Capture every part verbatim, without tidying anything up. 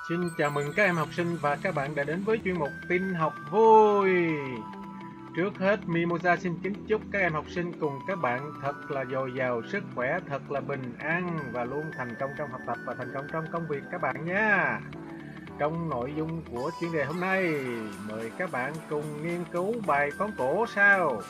Xin chào mừng các em học sinh và các bạn đã đến với chuyên mục tin học vui. Trước hết, Mimosa xin kính chúc các em học sinh cùng các bạn thật là dồi dào sức khỏe, thật là bình an và luôn thành công trong học tập và thành công trong công việc các bạn nhé. Trong nội dung của chuyên đề hôm nay, mời các bạn cùng nghiên cứu bài toán cổ sau.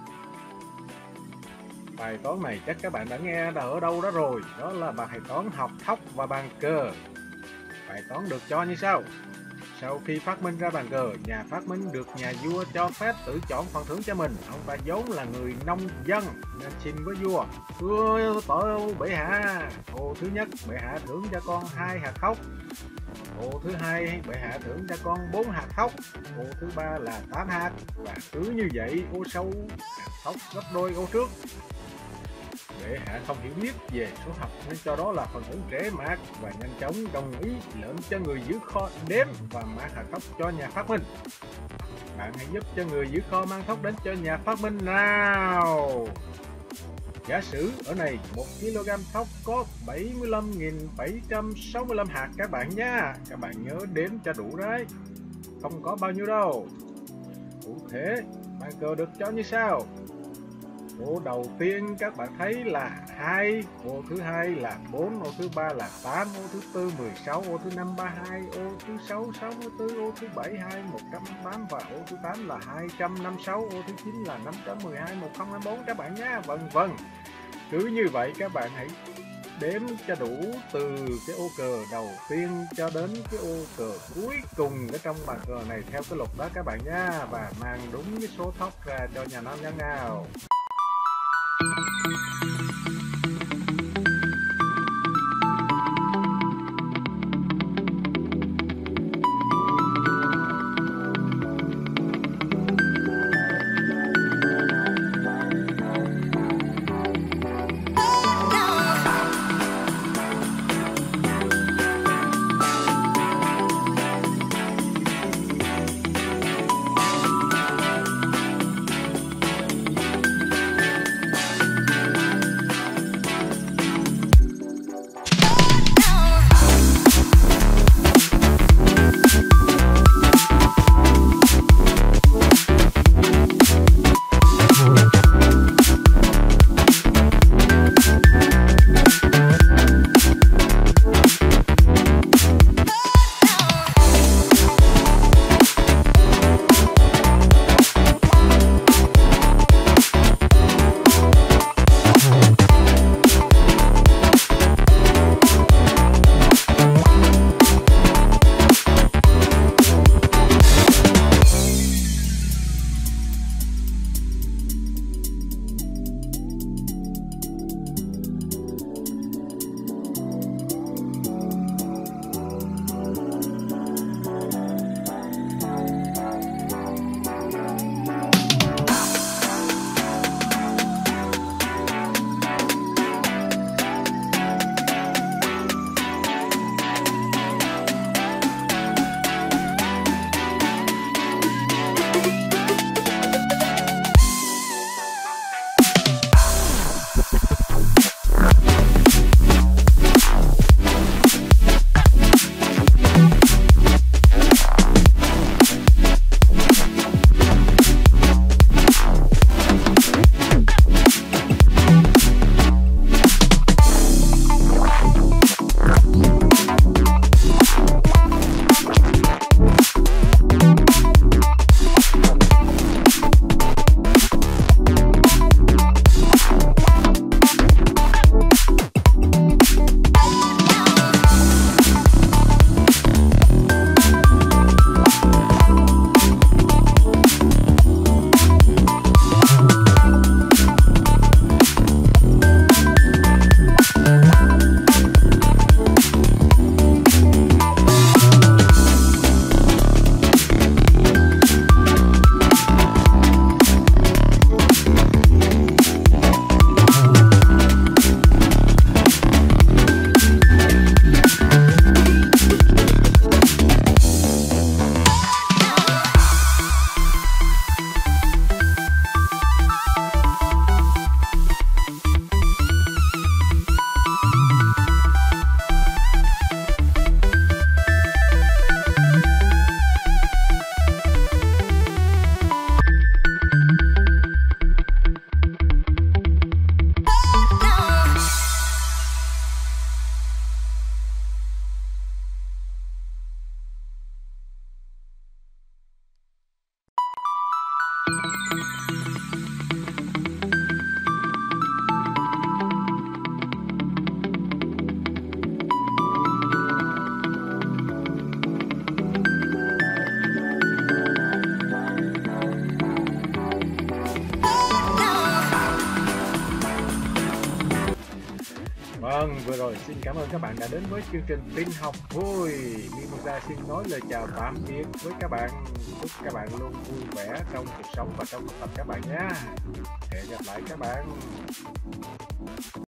Bài toán này chắc các bạn đã nghe đã ở đâu đó rồi, đó là bài toán học thóc và bàn cờ. Bài toán được cho như sau. Sau khi phát minh ra bàn cờ, nhà phát minh được nhà vua cho phép tự chọn phần thưởng cho mình. Ông ta vốn là người nông dân nên xin với vua: Thưa tổ bệ hạ, ô thứ nhất bệ hạ thưởng cho con hai hạt thóc, ô thứ hai bệ hạ thưởng cho con bốn hạt thóc, ô thứ ba là tám hạt, và cứ như vậy ô sau hạt thóc gấp đôi ô trước. Bệ hạ không hiểu biết về số học nên cho đó là phần thưởng trễ mạt và nhanh chóng đồng ý lệnh cho người giữ kho đếm và mạt hạt thóc cho nhà phát minh. Bạn hãy giúp cho người giữ kho mang thóc đến cho nhà phát minh nào. Giả sử ở này một ki lô gam thóc có bảy mươi lăm nghìn bảy trăm sáu mươi lăm hạt các bạn nha. Các bạn nhớ đếm cho đủ đấy. Không có bao nhiêu đâu. Cụ thể, bàn cờ được cho như sau. Ô đầu tiên các bạn thấy là hai, ô thứ hai là bốn, ô thứ ba là tám, ô thứ tư mười sáu, ô thứ năm ba mươi hai, ô thứ sáu sáu mươi tư, ô thứ bảy hai một trăm tám và ô thứ tám là hai trăm năm mươi sáu, ô thứ chín là năm trăm mười hai, một không hai bốn các bạn nhé. Vân vân. Cứ như vậy các bạn hãy đếm cho đủ từ cái ô cờ đầu tiên cho đến cái ô cờ cuối cùng ở trong bàn cờ này theo cái luật đó các bạn nha, và mang đúng cái số thóc ra cho nhà nông dân nào. Vâng, vừa rồi xin cảm ơn các bạn đã đến với chương trình tin học vui. Mimosa xin nói lời chào tạm biệt với các bạn. Chúc các bạn luôn vui vẻ trong cuộc sống và trong học tập các bạn nhé. Hẹn gặp lại các bạn.